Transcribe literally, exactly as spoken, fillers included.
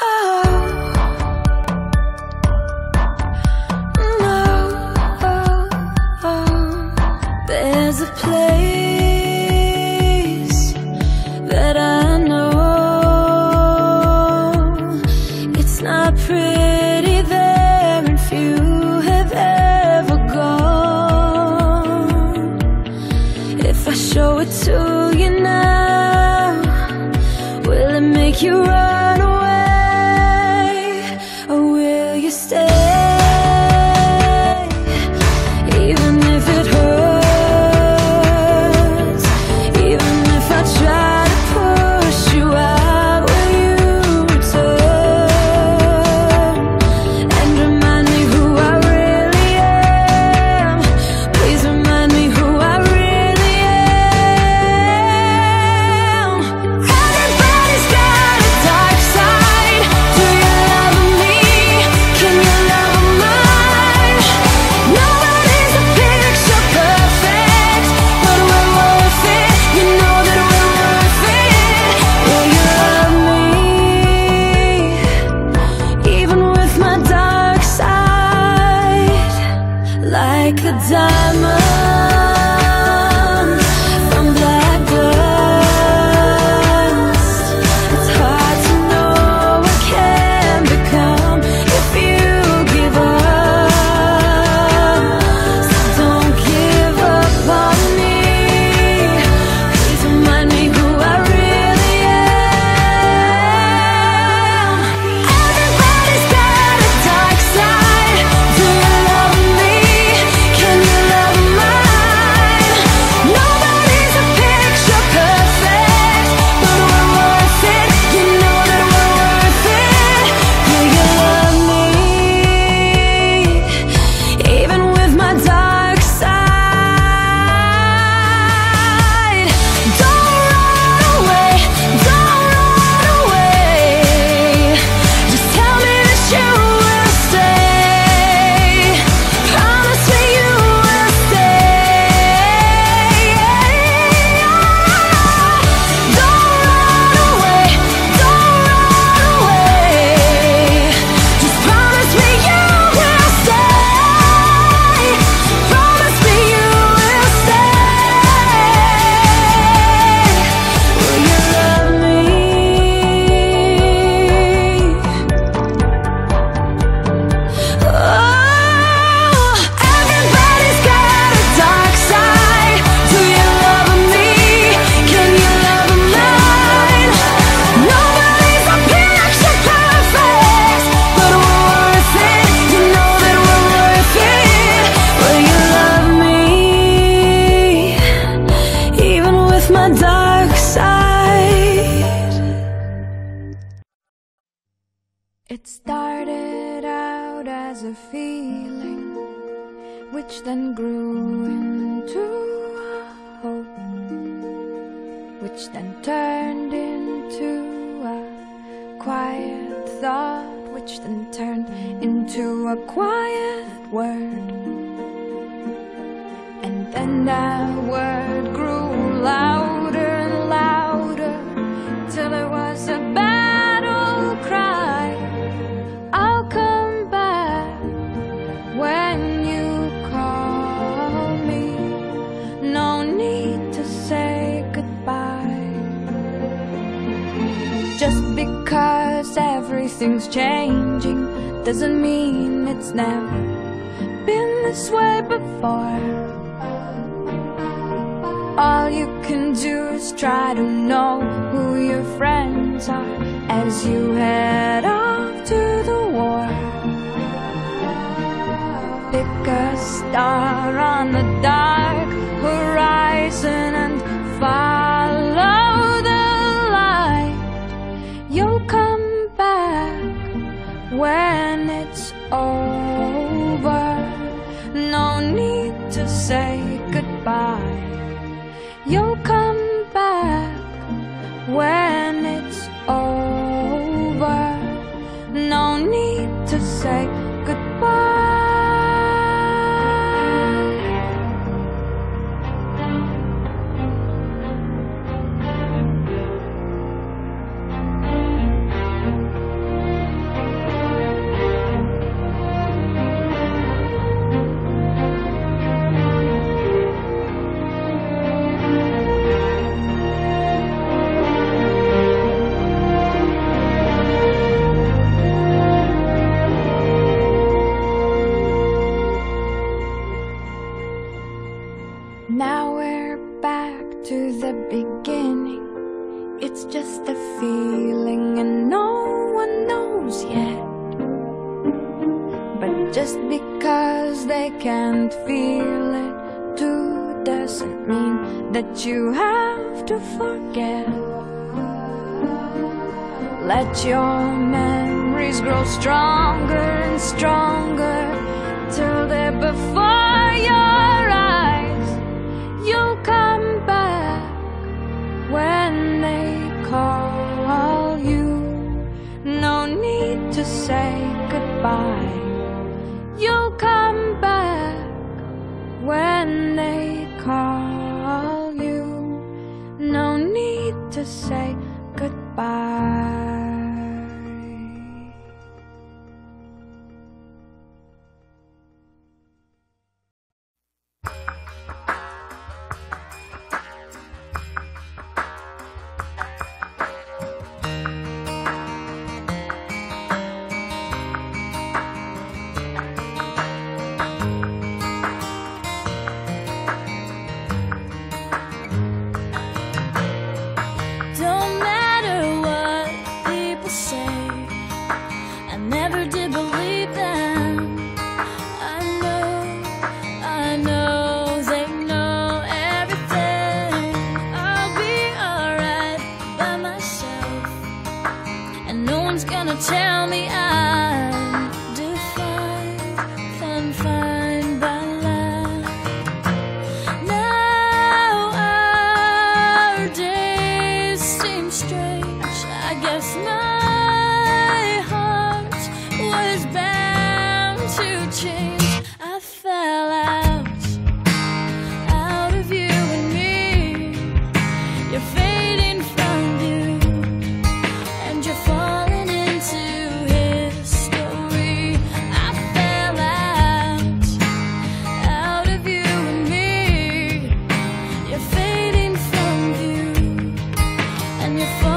There's a place that I know. It's not pretty there, and few have ever gone. If I show it to you now, will it make you run away, or will you stay? Like a diamond from black glass, it's hard to know what can become if you give up. So don't give up on me. Please remind me who I really am. Everybody's got a dark side. Do you love me? Dark side. It started out as a feeling, which then grew into hope, which then turned into a quiet thought, which then turned into a quiet word. And then that word grew louder and louder, till it was a battle cry. I'll come back when you call me. No need to say goodbye. Just because everything's changing doesn't mean it's never been this way before. All you can do is try to know who your friends are as you head off to the war. Pick a star on the dark horizon and follow the light. You'll come back when it's over. No need to say goodbye. You'll come back when it's over. No need to say goodbye. it's just a feeling and no one knows yet. But just because they can't feel it too doesn't mean that you have to forget. Let your memories grow stronger and stronger till they're before your eyes. You'll come back when they call you. No need to say goodbye. You'll come back when they call you. No need to say goodbye. Tell me I'm defined, confined by love. Now our days seem strange. I guess my heart was bound to change. I fell out, out of you and me. You're fading from view, and you're falling and you're